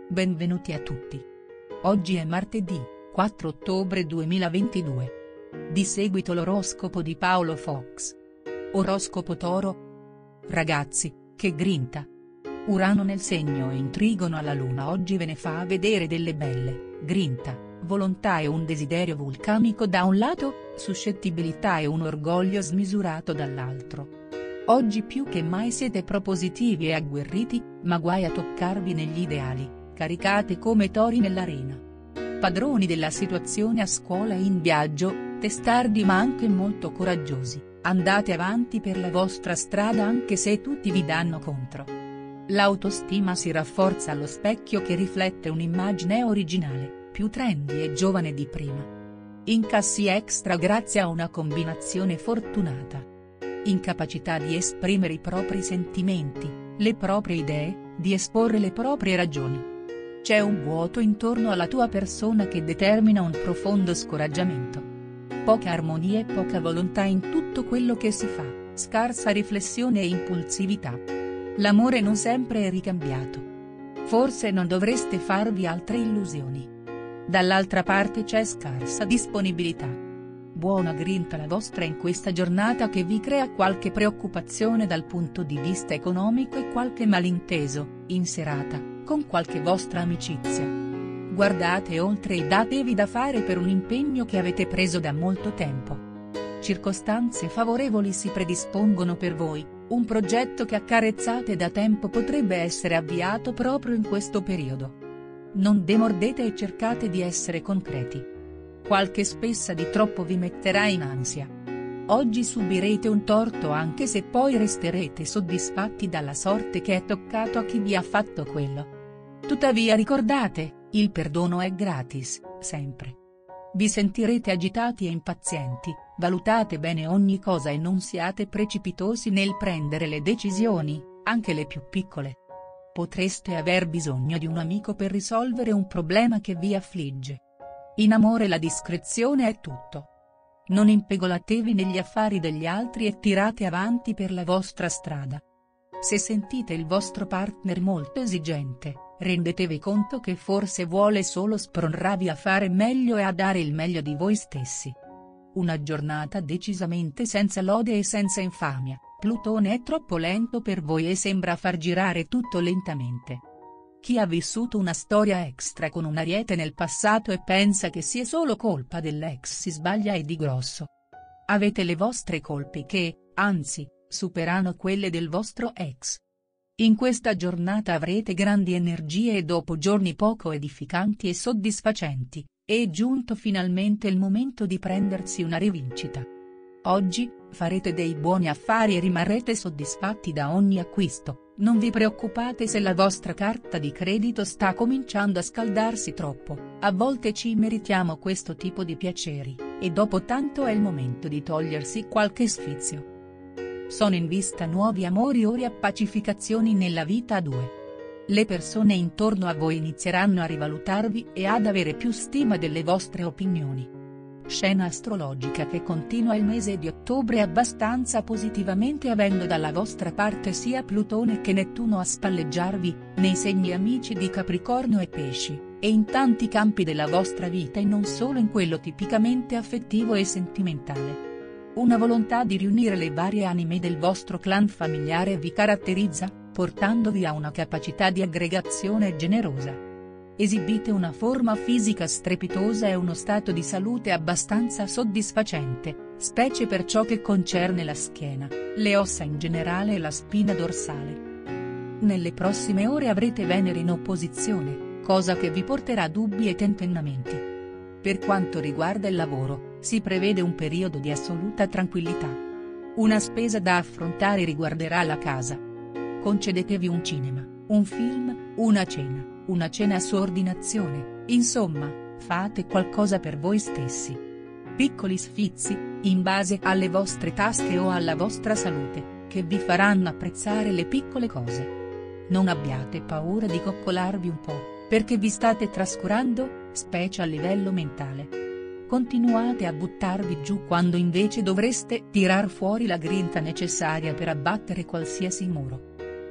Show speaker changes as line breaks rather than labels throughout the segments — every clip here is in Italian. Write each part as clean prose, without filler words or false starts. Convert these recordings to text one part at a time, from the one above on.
Benvenuti a tutti. Oggi è martedì, 4 ottobre 2022. Di seguito l'oroscopo di Paolo Fox. Oroscopo Toro. Ragazzi, che grinta! Urano nel segno e in trigono alla Luna oggi ve ne fa vedere delle belle, grinta, volontà e un desiderio vulcanico da un lato, suscettibilità e un orgoglio smisurato dall'altro. Oggi più che mai siete propositivi e agguerriti, ma guai a toccarvi negli ideali, caricate come tori nell'arena. Padroni della situazione a scuola e in viaggio, testardi ma anche molto coraggiosi, andate avanti per la vostra strada anche se tutti vi danno contro. L'autostima si rafforza allo specchio che riflette un'immagine originale, più trendy e giovane di prima. Incassi extra grazie a una combinazione fortunata. Incapacità di esprimere i propri sentimenti, le proprie idee, di esporre le proprie ragioni. C'è un vuoto intorno alla tua persona che determina un profondo scoraggiamento. Poca armonia e poca volontà in tutto quello che si fa, scarsa riflessione e impulsività. L'amore non sempre è ricambiato. Forse non dovreste farvi altre illusioni. Dall'altra parte c'è scarsa disponibilità. Buona grinta la vostra in questa giornata che vi crea qualche preoccupazione dal punto di vista economico e qualche malinteso, in serata, con qualche vostra amicizia. Guardate oltre e datevi da fare per un impegno che avete preso da molto tempo. Circostanze favorevoli si predispongono per voi, un progetto che accarezzate da tempo potrebbe essere avviato proprio in questo periodo. Non demordete e cercate di essere concreti. Qualche spessa di troppo vi metterà in ansia. Oggi subirete un torto anche se poi resterete soddisfatti dalla sorte che è toccato a chi vi ha fatto quello. Tuttavia ricordate, il perdono è gratis, sempre. Vi sentirete agitati e impazienti, valutate bene ogni cosa e non siate precipitosi nel prendere le decisioni, anche le più piccole. Potreste aver bisogno di un amico per risolvere un problema che vi affligge. In amore la discrezione è tutto. Non impegolatevi negli affari degli altri e tirate avanti per la vostra strada. Se sentite il vostro partner molto esigente, rendetevi conto che forse vuole solo spronarvi a fare meglio e a dare il meglio di voi stessi. Una giornata decisamente senza lode e senza infamia, Plutone è troppo lento per voi e sembra far girare tutto lentamente. Chi ha vissuto una storia extra con un ariete nel passato e pensa che sia solo colpa dell'ex si sbaglia e di grosso. Avete le vostre colpe che, anzi, superano quelle del vostro ex. In questa giornata avrete grandi energie e dopo giorni poco edificanti e soddisfacenti, è giunto finalmente il momento di prendersi una rivincita. Oggi, farete dei buoni affari e rimarrete soddisfatti da ogni acquisto. Non vi preoccupate se la vostra carta di credito sta cominciando a scaldarsi troppo, a volte ci meritiamo questo tipo di piaceri, e dopo tanto è il momento di togliersi qualche sfizio. Sono in vista nuovi amori o riappacificazioni nella vita a due. Le persone intorno a voi inizieranno a rivalutarvi e ad avere più stima delle vostre opinioni. Scena astrologica che continua il mese di ottobre abbastanza positivamente avendo dalla vostra parte sia Plutone che Nettuno a spalleggiarvi, nei segni amici di Capricorno e Pesci, e in tanti campi della vostra vita e non solo in quello tipicamente affettivo e sentimentale. Una volontà di riunire le varie anime del vostro clan familiare vi caratterizza, portandovi a una capacità di aggregazione generosa. Esibite una forma fisica strepitosa e uno stato di salute abbastanza soddisfacente, specie per ciò che concerne la schiena, le ossa in generale e la spina dorsale. Nelle prossime ore avrete Venere in opposizione, cosa che vi porterà dubbi e tentennamenti. Per quanto riguarda il lavoro, si prevede un periodo di assoluta tranquillità. Una spesa da affrontare riguarderà la casa. Concedetevi un cinema, un film, una cena su ordinazione, insomma, fate qualcosa per voi stessi. Piccoli sfizi, in base alle vostre tasche o alla vostra salute, che vi faranno apprezzare le piccole cose. Non abbiate paura di coccolarvi un po', perché vi state trascurando, specie a livello mentale. Continuate a buttarvi giù quando invece dovreste tirar fuori la grinta necessaria per abbattere qualsiasi muro.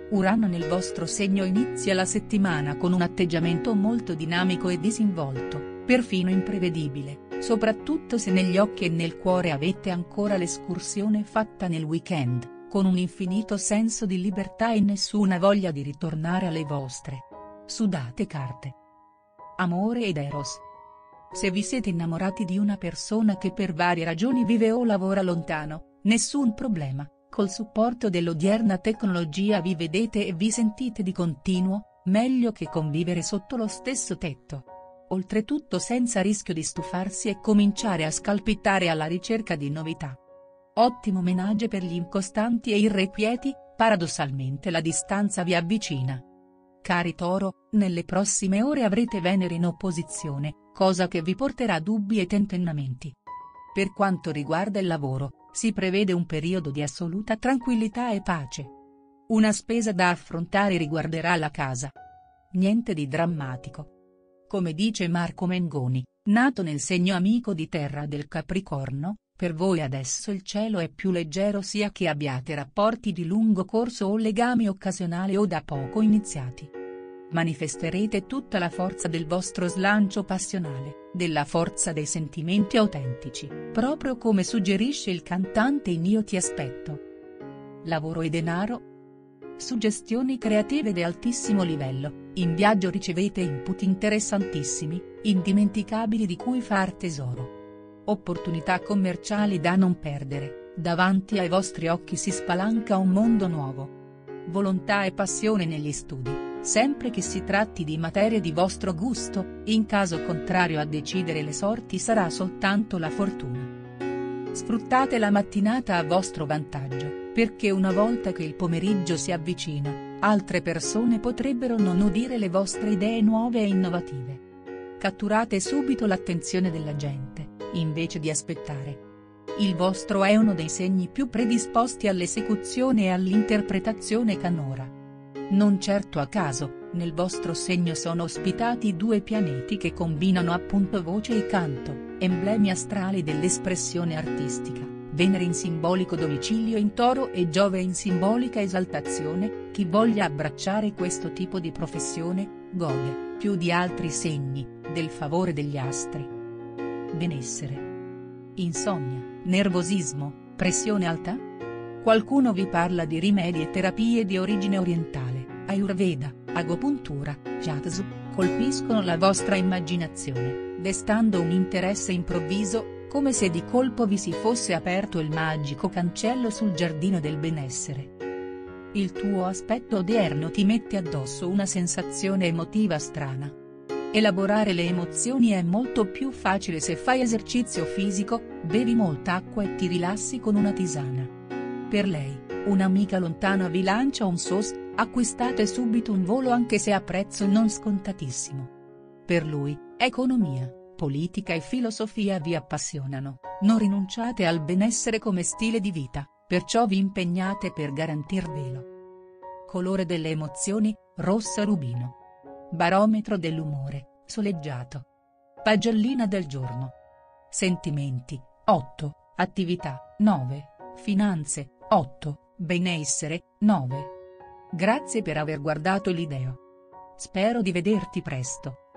Urano nel vostro segno inizia la settimana con un atteggiamento molto dinamico e disinvolto, perfino imprevedibile, soprattutto se negli occhi e nel cuore avete ancora l'escursione fatta nel weekend, con un infinito senso di libertà e nessuna voglia di ritornare alle vostre sudate carte. Amore ed Eros. Se vi siete innamorati di una persona che per varie ragioni vive o lavora lontano, nessun problema, col supporto dell'odierna tecnologia vi vedete e vi sentite di continuo, meglio che convivere sotto lo stesso tetto. Oltretutto senza rischio di stufarsi e cominciare a scalpitare alla ricerca di novità. Ottimo menage per gli incostanti e irrequieti, paradossalmente la distanza vi avvicina. Cari Toro, nelle prossime ore avrete Venere in opposizione, cosa che vi porterà dubbi e tentennamenti. Per quanto riguarda il lavoro, si prevede un periodo di assoluta tranquillità e pace. Una spesa da affrontare riguarderà la casa. Niente di drammatico. Come dice Marco Mengoni, nato nel segno amico di terra del Capricorno, per voi adesso il cielo è più leggero sia che abbiate rapporti di lungo corso o legami occasionali o da poco iniziati. Manifesterete tutta la forza del vostro slancio passionale, della forza dei sentimenti autentici, proprio come suggerisce il cantante in Io ti aspetto. Lavoro e denaro? Suggestioni creative di altissimo livello, in viaggio ricevete input interessantissimi, indimenticabili di cui far tesoro. Opportunità commerciali da non perdere, davanti ai vostri occhi si spalanca un mondo nuovo. Volontà e passione negli studi, sempre che si tratti di materie di vostro gusto, in caso contrario a decidere le sorti sarà soltanto la fortuna. Sfruttate la mattinata a vostro vantaggio, perché una volta che il pomeriggio si avvicina, altre persone potrebbero non udire le vostre idee nuove e innovative. Catturate subito l'attenzione della gente, invece di aspettare. Il vostro è uno dei segni più predisposti all'esecuzione e all'interpretazione canora. Non certo a caso, nel vostro segno sono ospitati due pianeti che combinano appunto voce e canto, emblemi astrali dell'espressione artistica, Venere in simbolico domicilio in Toro e Giove in simbolica esaltazione. Chi voglia abbracciare questo tipo di professione, gode, più di altri segni, del favore degli astri. Benessere. Insonnia, nervosismo, pressione alta? Qualcuno vi parla di rimedi e terapie di origine orientale, Ayurveda, agopuntura, Jatsu, colpiscono la vostra immaginazione, destando un interesse improvviso, come se di colpo vi si fosse aperto il magico cancello sul giardino del benessere. Il tuo aspetto odierno ti mette addosso una sensazione emotiva strana. Elaborare le emozioni è molto più facile se fai esercizio fisico, bevi molta acqua e ti rilassi con una tisana. Per lei, un'amica lontana vi lancia un SOS, acquistate subito un volo anche se a prezzo non scontatissimo. Per lui, economia, politica e filosofia vi appassionano, non rinunciate al benessere come stile di vita, perciò vi impegnate per garantirvelo. Colore delle emozioni, rossa rubino. Barometro dell'umore, soleggiato. Pagellina del giorno. Sentimenti, 8, attività, 9, finanze, 8, benessere, 9. Grazie per aver guardato il video. Spero di vederti presto.